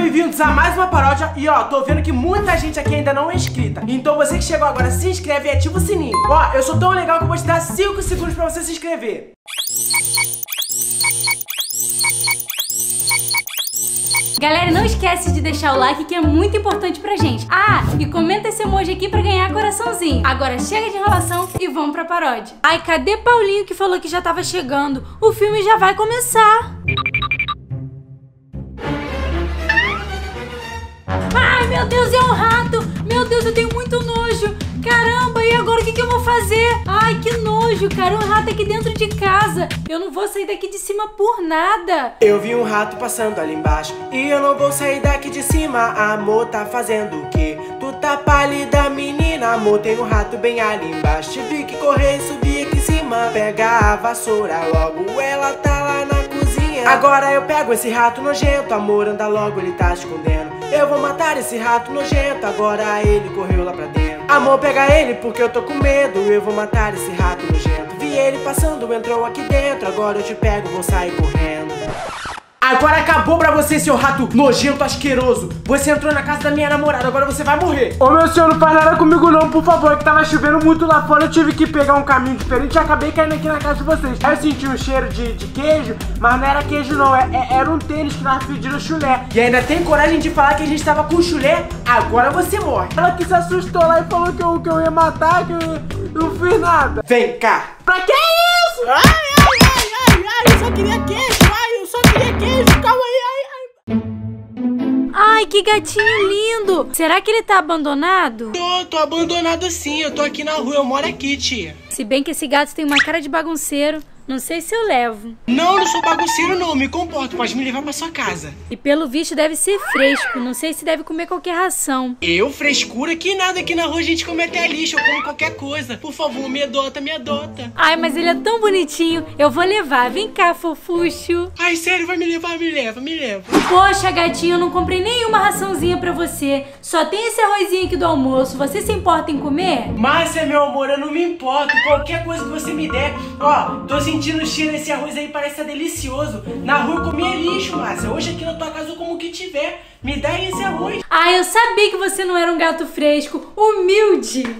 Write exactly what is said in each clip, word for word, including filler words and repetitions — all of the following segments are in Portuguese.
bem-vindos a mais uma paródia. E ó, tô vendo que muita gente aqui ainda não é inscrita. Então você que chegou agora, se inscreve e ativa o sininho. Ó, eu sou tão legal que eu vou te dar cinco segundos pra você se inscrever. Galera, não esquece de deixar o like, que é muito importante pra gente. Ah, e comenta esse emoji aqui pra ganhar coraçãozinho. Agora chega de enrolação e vamos pra paródia. Ai, cadê Paulinho que falou que já tava chegando? O filme já vai começar. Ai, meu Deus, é um rato. Meu Deus, eu tenho muito nojo. Caramba, e agora o que, que eu vou fazer? Ai, que nojo, cara, um rato aqui dentro de casa. Eu não vou sair daqui de cima por nada. Eu vi um rato passando ali embaixo e eu não vou sair daqui de cima. Amor, tá fazendo o quê? Tu tá pálida, menina. Amor, tem um rato bem ali embaixo. Tive que correr e subir aqui em cima. Pega a vassoura logo, ela tá lá na cozinha. Agora eu pego esse rato nojento. Amor, anda logo, ele tá escondendo. Eu vou matar esse rato nojento. Agora ele correu lá pra dentro. Amor, pega ele porque eu tô com medo. Eu vou matar esse rato nojento. Vi ele passando, entrou aqui dentro. Agora eu te pego, vou sair correndo. Agora acabou pra você, seu rato nojento, asqueroso. Você entrou na casa da minha namorada, agora você vai morrer. Ô meu senhor, não faz nada comigo não, por favor, que tava chovendo muito lá fora. Eu tive que pegar um caminho diferente e acabei caindo aqui na casa de vocês. Aí eu senti um cheiro de, de queijo, mas não era queijo não, é, é, era um tênis que tava pedindo chulé. E ainda tem coragem de falar que a gente tava com chulé? Agora você morre. Ela que se assustou lá e falou que eu, que eu ia matar, que eu não fiz nada. Vem cá. Pra que isso? Ai, ai, ai, ai, ai, eu só queria queijo, ai, eu só queria queijo, calma aí, ai, ai. Ai, que gatinho lindo. Será que ele tá abandonado? Tô, tô abandonado sim, eu tô aqui na rua, eu moro aqui, tia. Se bem que esse gato tem uma cara de bagunceiro, não sei se eu levo. Não, não sou bagunceiro não, me comporto, pode me levar pra sua casa. E pelo visto deve ser fresco, não sei se deve comer qualquer ração. Eu, frescura? Que nada, aqui na rua a gente come até lixo, eu como qualquer coisa. Por favor, me adota, me adota. Ai, mas ele é tão bonitinho, eu vou levar, vem cá, fofucho. Ai, sério, vai me levar, me leva, me leva. Poxa, gatinho, eu não comprei nenhuma raçãozinha pra você. Só tem esse arrozinho aqui do almoço, você se importa em comer? Márcia, meu amor, eu não me importo, qualquer coisa que você me der. Ó, tô sentindo o cheiro desse arroz aí, parece estar delicioso. Na rua eu comia lixo, Márcia. Hoje aqui na tua casa eu como o que tiver. Me dá esse arroz. Ah, eu sabia que você não era um gato fresco, humilde.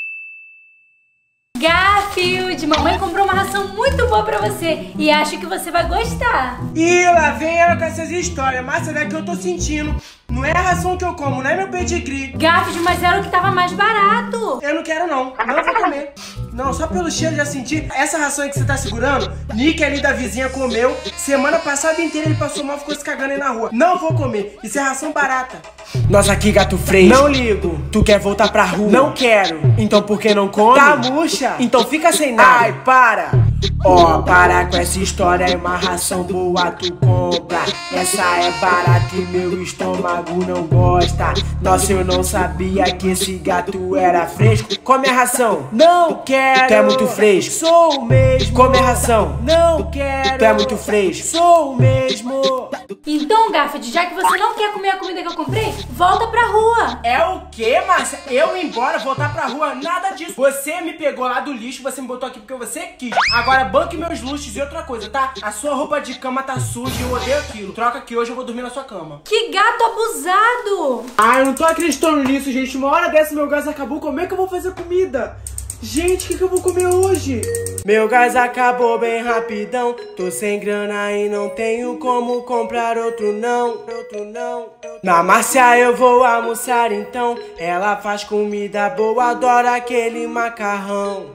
Garfield, mamãe comprou uma ração muito boa pra você e acho que você vai gostar. Ih, lá vem ela com essas histórias. Márcia, daqui eu tô sentindo. Não é a ração que eu como, não é meu pedigree. Garfield, mas era o que tava mais barato. Eu não quero não, não vou comer. Não, só pelo cheiro já senti. Essa ração aí que você tá segurando, Nick ali da vizinha comeu. Semana passada inteira ele passou mal, ficou se cagando aí na rua. Não vou comer, isso é ração barata. Nós aqui, gato fresco. Não ligo. Tu quer voltar pra rua? Não quero. Então por que não come? Tá murcha. Então fica sem nada. Ai, para. Ó, oh, para com essa história, é uma ração boa, tu compra. Essa é barata e meu estômago não gosta. Nossa, eu não sabia que esse gato era fresco. Come a ração. Não quero. Tu é muito fresco. Sou o mesmo. Come a ração. Não quero. Tu é muito fresco. Sou o mesmo. Então, Garfield, já que você não quer comer a comida que eu comprei, volta pra rua. É o quê, Márcia? Eu ir embora, voltar pra rua? Nada disso. Você me pegou lá do lixo, você me botou aqui porque você quis. Agora banque meus luxos e outra coisa, tá? A sua roupa de cama tá suja e eu odeio aquilo. Troca que hoje eu vou dormir na sua cama. Que gato abusado! Ai, eu não tô acreditando nisso, gente. Uma hora dessa meu gás acabou, como é que eu vou fazer comida? Gente, o que, que eu vou comer hoje? Meu gás acabou bem rapidão. Tô sem grana e não tenho como comprar outro não. Outro não. Na Márcia eu vou almoçar então. Ela faz comida boa, adoro aquele macarrão.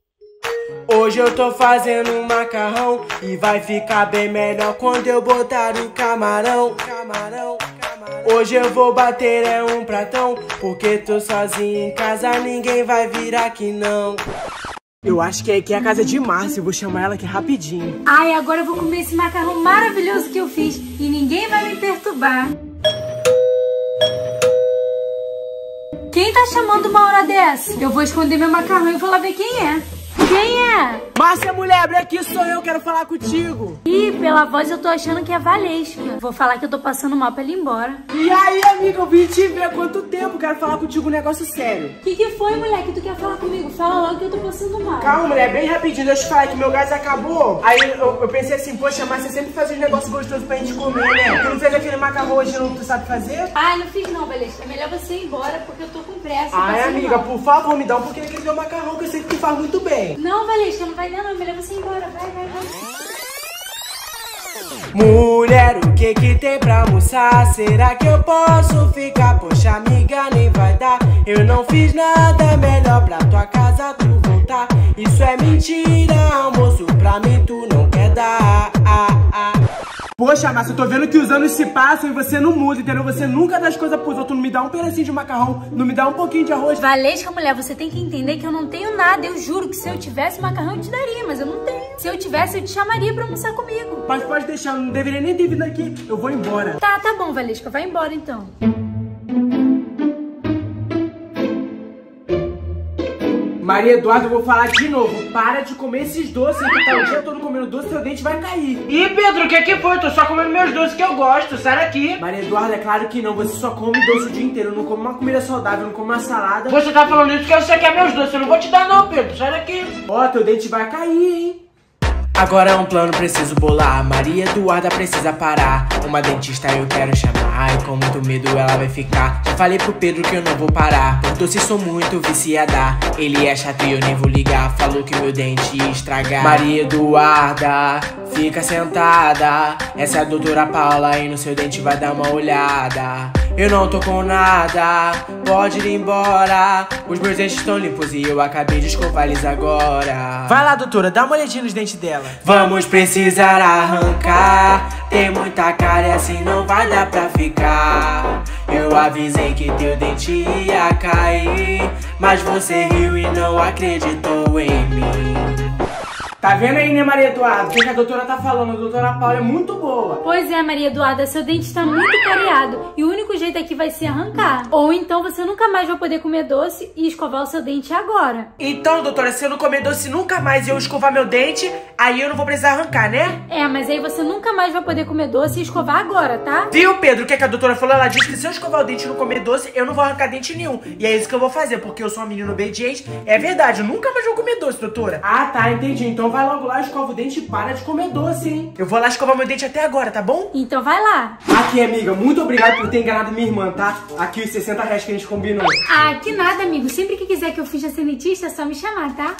Hoje eu tô fazendo um macarrão e vai ficar bem melhor quando eu botar o camarão. Camarão. Hoje eu vou bater é um pratão, porque tô sozinho em casa, ninguém vai vir aqui não. Eu acho que aqui é a casa de Márcia, eu vou chamar ela aqui rapidinho. Ai, agora eu vou comer esse macarrão maravilhoso que eu fiz e ninguém vai me perturbar. Quem tá chamando uma hora dessa? Eu vou esconder meu macarrão e vou lá ver quem é. Quem é? Márcia, mulher, abre aqui, sou eu, quero falar contigo. Ih, pela voz eu tô achando que é Valesca. Vou falar que eu tô passando mal pra ele ir embora. E aí, amiga, eu vim te ver há quanto tempo, quero falar contigo um negócio sério. Que que foi, mulher, que tu quer falar comigo? Fala logo que eu tô passando mal. Calma, mulher, bem rapidinho, deixa eu te falar que meu gás acabou. Aí eu, eu pensei assim, poxa, mas você sempre faz uns negócios gostosos pra gente comer, né? Tu não fez aquele macarrão hoje, não, tu sabe fazer? Ai, não fiz não, Valesca. É melhor você ir embora, porque eu tô com pressa. Ai, amiga, mal. Por favor, me dá um pouquinho daquele teu macarrão, que eu sei que tu faz muito bem. Não, Valesca, não vai dar não, é melhor você ir embora. Vai, vai, vai. Mulher, o que que tem pra almoçar? Será que eu posso ficar? Poxa, amiga, nem vai dar. Eu não fiz nada, melhor pra tua casa tu voltar. Isso é mentira, almoço pra mim tu não quer dar. Ah, ah. Poxa, Márcia, eu tô vendo que os anos se passam e você não muda, entendeu? Você nunca dá as coisas pros outros, não me dá um pedacinho de macarrão, não me dá um pouquinho de arroz. Valesca, mulher, você tem que entender que eu não tenho nada. Eu juro que se eu tivesse macarrão eu te daria, mas eu não tenho. Se eu tivesse, eu te chamaria pra almoçar comigo. Mas pode deixar, eu não deveria nem ter vindo aqui, eu vou embora. Tá, tá bom, Valesca, vai embora então. Maria Eduarda, eu vou falar de novo. Para de comer esses doces, que tá o dia todo comendo doce, seu dente vai cair. Ih, Pedro, o que que foi? Tô só comendo meus doces que eu gosto, sai daqui. Maria Eduarda, é claro que não, você só come doce o dia inteiro, não come uma comida saudável, não come uma salada. Você tá falando isso porque você quer meus doces, eu não vou te dar não, Pedro, sai daqui. Ó, teu dente vai cair, hein. Agora é um plano, preciso bolar. Maria Eduarda precisa parar. Uma dentista eu quero chamar. Ai, com muito medo ela vai ficar. Já falei pro Pedro que eu não vou parar. Por doce sou muito viciada. Ele é chato e eu nem vou ligar. Falou que meu dente ia estragar. Maria Eduarda, fica sentada. Essa é a doutora Paula e no seu dente vai dar uma olhada. Eu não tô com nada, pode ir embora. Os meus dentes estão limpos e eu acabei de escovar eles agora. Vai lá, doutora, dá uma olhadinha nos dentes dela. Vamos precisar arrancar. Tem muita cara e assim não vai dar pra ficar. Eu avisei que teu dente ia cair, mas você riu e não acreditou em mim. Tá vendo aí, né, Maria Eduarda? O que a doutora tá falando? A doutora Paula é muito boa. Pois é, Maria Eduarda, seu dente está muito cariado e o único jeito aqui vai ser arrancar. Ou então você nunca mais vai poder comer doce e escovar o seu dente agora. Então, doutora, se eu não comer doce nunca mais e eu escovar meu dente, aí eu não vou precisar arrancar, né? É, mas aí você nunca mais vai poder comer doce e escovar agora, tá? Viu, Pedro? O que, é que a doutora falou? Ela disse que se eu escovar o dente e não comer doce, eu não vou arrancar dente nenhum. E é isso que eu vou fazer, porque eu sou uma menina obediente. É verdade, eu nunca mais vou comer doce, doutora. Ah, tá, entendi. Então vai logo lá, escova o dente e para de comer doce, hein? Eu vou lá escovar meu dente até agora, tá bom? Então vai lá. Aqui, amiga, muito obrigado por ter enganado minha irmã, tá? Aqui os sessenta reais que a gente combinou. Ah, que nada, amigo. Sempre que quiser que eu finja ser dentista, é só me chamar, tá?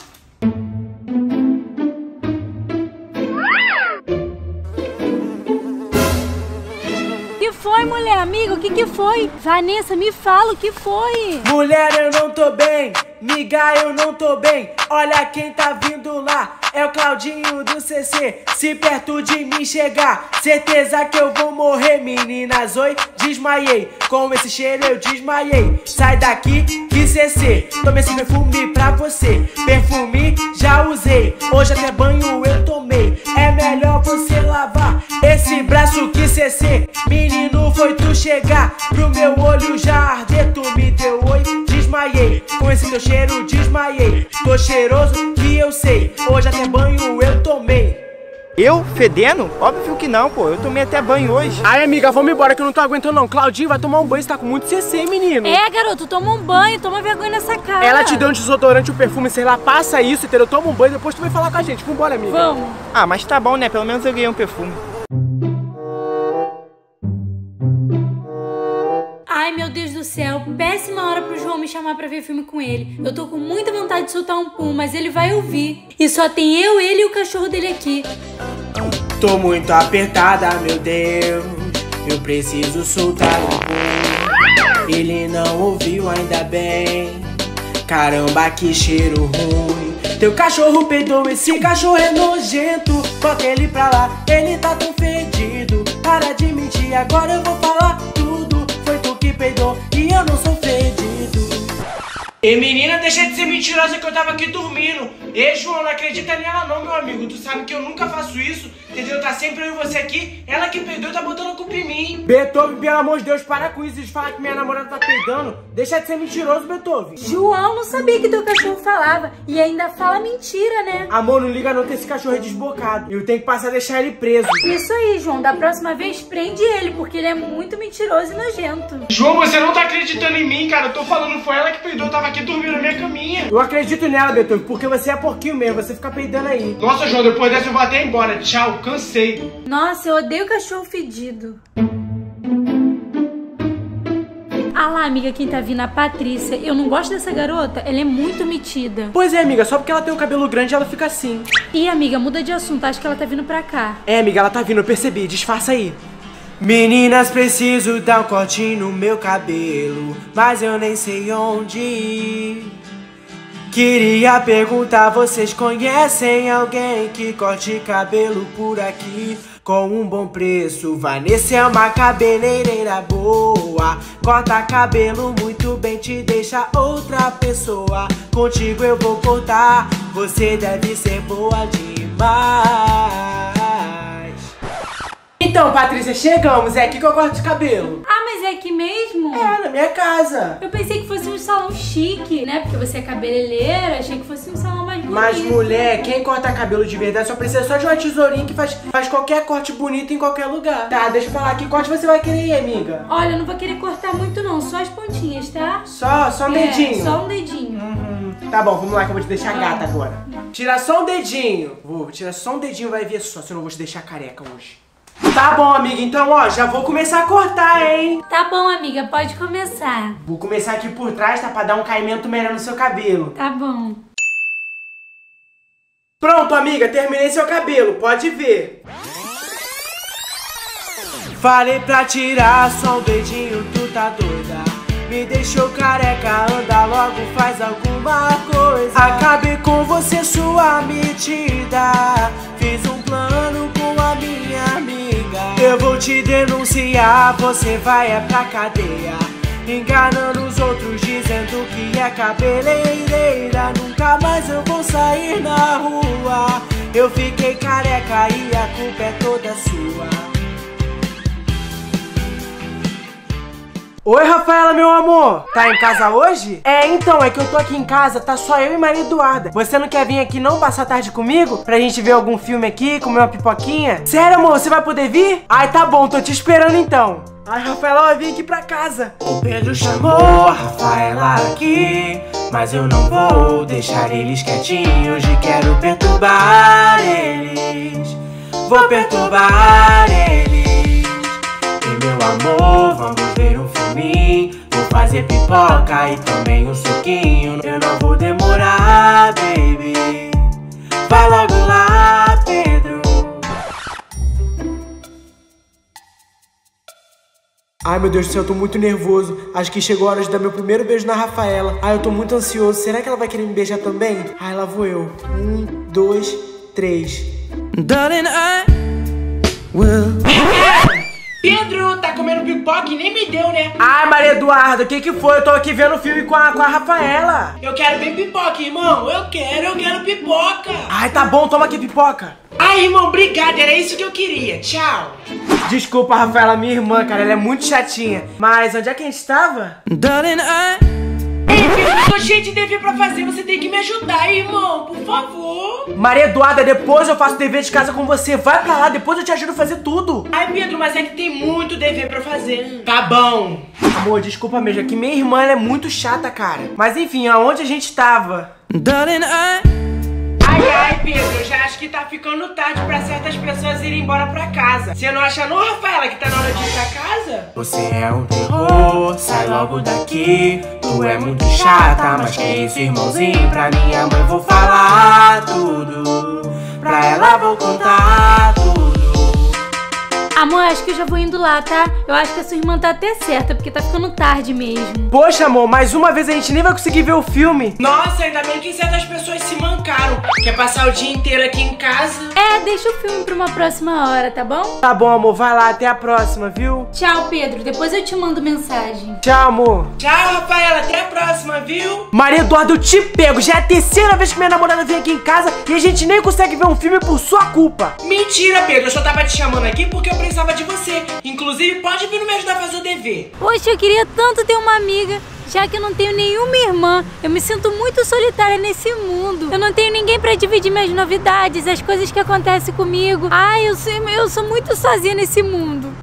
Que foi, mulher? Amiga, o que que foi? Vanessa, me fala o que foi. Mulher, eu não tô bem. Miga, eu não tô bem. Olha quem tá vindo lá. É o Claudinho do C C. Se perto de mim chegar, certeza que eu vou morrer. Meninas, oi, desmaiei. Com esse cheiro eu desmaiei. Sai daqui, que C C. Tome esse perfume pra você. Perfume já usei. Hoje até banho eu tomei. É melhor você lavar esse braço, que C C. Menino, foi tu chegar. Pro meu olho já arder. Tu me deu oi, desmaiei. Com esse teu cheiro desmaiei. Tô cheiroso que eu sei. Hoje até banho eu tomei. Eu? Fedendo? Óbvio que não, pô. Eu tomei até banho hoje. Ai, amiga, vamos embora que eu não tô aguentando não. Claudinho vai tomar um banho, você tá com muito C C, menino. É, garoto, toma um banho, toma vergonha nessa cara. Ela te deu um desodorante, um perfume, sei lá, passa isso, entendeu? Toma um banho, depois tu vem falar com a gente. Vambora, amiga. Vamos. Ah, mas tá bom, né? Pelo menos eu ganhei um perfume. Ai, meu Deus do céu, péssima hora pro João me chamar pra ver filme com ele. Eu tô com muita vontade de soltar um pum, mas ele vai ouvir. E só tem eu, ele e o cachorro dele aqui. Tô muito apertada, meu Deus. Eu preciso soltar um pum. Ele não ouviu, ainda bem. Caramba, que cheiro ruim. Teu cachorro peidou, esse cachorro é nojento. Bota ele pra lá, ele tá tão fedido. Para de mentir, agora eu vou falar tudo. Foi tu que peidou e eu não sou fedido. E menina, deixa de ser mentirosa que eu tava aqui dormindo. Ei, João, não acredita nela não, meu amigo. Tu sabe que eu nunca faço isso, entendeu? Tá sempre eu e você aqui. Ela que peidou tá botando a culpa em mim. Beethoven, pelo amor de Deus, para com isso de falar que minha namorada tá peidando. Deixa de ser mentiroso, Beethoven. João, não sabia que teu cachorro falava. E ainda fala mentira, né? Amor, não liga não que esse cachorro é desbocado. Eu tenho que passar a deixar ele preso. Isso aí, João. Da próxima vez, prende ele, porque ele é muito mentiroso e nojento. João, você não tá acreditando em mim, cara. Eu tô falando, foi ela que peidou. Eu tava aqui dormindo na minha caminha. Eu acredito nela, Beethoven, porque você é porquinho mesmo. Você fica peidando aí. Nossa, João, depois dessa eu vou até embora. Tchau, cansei. Nossa, eu odeio cachorro fedido. Ah lá, amiga, quem tá vindo? A Patrícia. Eu não gosto dessa garota, ela é muito metida. Pois é, amiga, só porque ela tem o cabelo grande, ela fica assim. Ih, amiga, muda de assunto, acho que ela tá vindo pra cá. É, amiga, ela tá vindo, eu percebi, disfarça aí. Meninas, preciso dar um corte no meu cabelo, mas eu nem sei onde ir. Queria perguntar, vocês conhecem alguém que corte cabelo por aqui? Com um bom preço, Vanessa é uma cabeleireira boa. Corta cabelo muito bem, te deixa outra pessoa. Contigo eu vou cortar, você deve ser boa demais. Então, Patrícia, chegamos, é aqui que eu corto de cabelo. Ah, mas é aqui mesmo? É, na minha casa. Eu pensei que fosse um salão chique, né? Porque você é cabeleireira, achei que fosse um salão mais bonito. Mas, mulher, quem corta cabelo de verdade só precisa só de uma tesourinha que faz, faz qualquer corte bonito em qualquer lugar. Tá, deixa eu falar, que corte você vai querer ir, amiga? Olha, eu não vou querer cortar muito não, só as pontinhas, tá? Só, só um é, dedinho? Só um dedinho. Uhum. Tá bom, vamos lá que eu vou te deixar gata agora. Tira só um dedinho. Vou tirar só um dedinho, vai ver só, se eu não vou te deixar careca hoje. Tá bom, amiga, então, ó, já vou começar a cortar, hein? Tá bom, amiga, pode começar. Vou começar aqui por trás, tá? Pra dar um caimento melhor no seu cabelo. Tá bom. Pronto, amiga, terminei seu cabelo, pode ver. Falei pra tirar só um dedinho, tu tá doida. Me deixou careca, anda logo, faz alguma coisa. Acabei com você, sua metida. Fiz um plano com a minha amiga. Eu vou te denunciar, você vai é pra cadeia. Enganando os outros, dizendo que é cabeleireira. Nunca mais eu vou sair na rua. Eu fiquei careca e a culpa é toda sua. Oi, Rafaela, meu amor. Tá em casa hoje? É, então, é que eu tô aqui em casa, tá só eu e Maria Eduarda. Você não quer vir aqui não passar a tarde comigo? Pra gente ver algum filme aqui, comer uma pipoquinha? Sério, amor, você vai poder vir? Ai, tá bom, tô te esperando então. Ai, Rafaela vai vir aqui pra casa. O Pedro chamou a Rafaela aqui, mas eu não vou deixar eles quietinhos. E quero perturbar eles. Vou perturbar eles. E meu amor, vamos ver um filminho. Vou fazer pipoca e também um suquinho. Eu não vou demorar, baby. Vai logo lá, Pedro. Ai, meu Deus do céu, eu tô muito nervoso. Acho que chegou a hora de dar meu primeiro beijo na Rafaela. Ai, eu tô muito ansioso. Será que ela vai querer me beijar também? Ai, lá vou eu. Um, dois, três. Darling, I will... Pedro, tá comendo pipoca e nem me deu, né? Ai, Maria Eduarda, o que que foi? Eu tô aqui vendo o filme com a, com a Rafaela. Eu quero bem pipoca, irmão. Eu quero, eu quero pipoca. Ai, tá bom, toma aqui pipoca. Ai, irmão, obrigado, era isso que eu queria. Tchau. Desculpa, Rafaela, minha irmã, cara, ela é muito chatinha. Mas onde é que a gente tava? Darling, I... Ei, filho, eu tô cheio de dever pra fazer, você tem que me ajudar, irmão, por favor. Maria Eduarda, depois eu faço dever de casa com você. Vai pra lá, depois eu te ajudo a fazer tudo. Ai, Pedro, mas é que tem muito dever pra fazer. Tá bom. Amor, desculpa mesmo, é que minha irmã ela é muito chata, cara. Mas enfim, aonde a gente tava? Darling, I... Ai, ai, Pedro, eu já acho que tá ficando tarde pra certas pessoas irem embora pra casa. Você não acha não, Rafaela, que tá na hora de ir pra casa? Você é um terror, sai logo daqui. Tu é muito chata, mas que isso, irmãozinho? Pra minha mãe vou falar tudo. Pra ela vou contar tudo. Amor, acho que eu já vou indo lá, tá? Eu acho que a sua irmã tá até certa, porque tá ficando tarde mesmo. Poxa, amor, mais uma vez a gente nem vai conseguir ver o filme. Nossa, ainda bem que certas pessoas se mancaram. Quer passar o dia inteiro aqui em casa? É, deixa o filme pra uma próxima hora, tá bom? Tá bom, amor, vai lá, até a próxima, viu? Tchau, Pedro, depois eu te mando mensagem. Tchau, amor. Tchau, Rafaela, até a próxima, viu? Maria Eduarda, eu te pego. Já é a terceira vez que minha namorada vem aqui em casa e a gente nem consegue ver um filme por sua culpa. Mentira, Pedro, eu só tava te chamando aqui porque eu precisava de você. Inclusive, pode vir me ajudar a fazer o dever. Poxa, eu queria tanto ter uma amiga. Já que eu não tenho nenhuma irmã, eu me sinto muito solitária nesse mundo. Eu não tenho ninguém pra dividir minhas novidades, as coisas que acontecem comigo. Ai, eu sou, eu sou muito sozinha nesse mundo.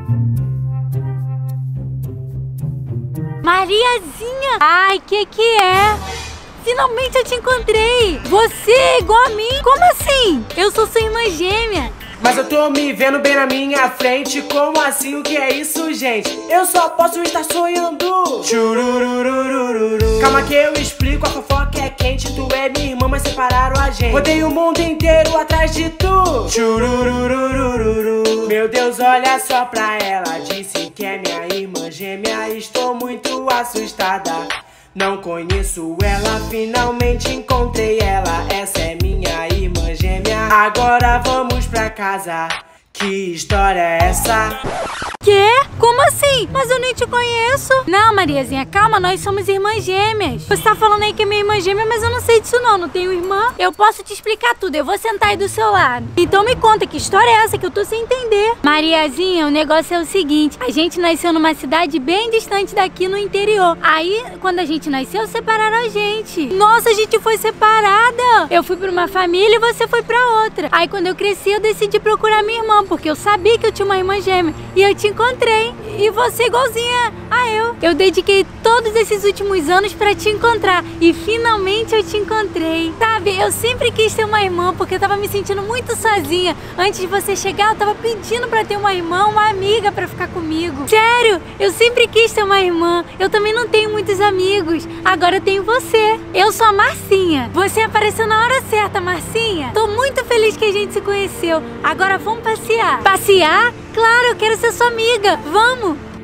Mariazinha! Ai, que que é? Finalmente eu te encontrei! Você é igual a mim? Como assim? Eu sou sua irmã gêmea. Mas eu tô me vendo bem na minha frente. Como assim? O que é isso, gente? Eu só posso estar sonhando. Chururururururu. Calma que eu explico, a fofoca é quente. Tu é minha irmã, mas separaram a gente. Rodei o mundo inteiro atrás de tu. Chururururururu. Meu Deus, olha só pra ela. Disse que é minha irmã gêmea. Estou muito assustada. Não conheço ela, finalmente encontrei ela. Essa é minha irmã gêmea. Agora vamos pra casa. Que história é essa? Quê? Como assim? Mas eu nem te conheço. Não, Mariazinha, calma, nós somos irmãs gêmeas. Você tá falando aí que é minha irmã gêmea, mas eu não sei disso não, não tenho irmã. Eu posso te explicar tudo, eu vou sentar aí do seu lado. Então me conta, que história é essa que eu tô sem entender? Mariazinha, o negócio é o seguinte, a gente nasceu numa cidade bem distante daqui no interior. Aí, quando a gente nasceu, separaram a gente. Nossa, a gente foi separada. Eu fui pra uma família e você foi pra outra. Aí quando eu cresci, eu decidi procurar minha irmã, porque eu sabia que eu tinha uma irmã gêmea. E eu te encontrei. E você igualzinha a eu. Eu dediquei todos esses últimos anos pra te encontrar. E finalmente eu te encontrei. Sabe, eu sempre quis ter uma irmã, porque eu tava me sentindo muito sozinha. Antes de você chegar, eu tava pedindo pra ter uma irmã, uma amiga pra ficar comigo. Sério, eu sempre quis ter uma irmã. Eu também não tenho muitos amigos. Agora eu tenho você. Eu sou a Marcinha. Você apareceu na hora certa, Marcinha. Tô muito feliz que a gente se conheceu. Agora vamos passear. Passear? Claro, eu quero ser sua amiga. Vamos!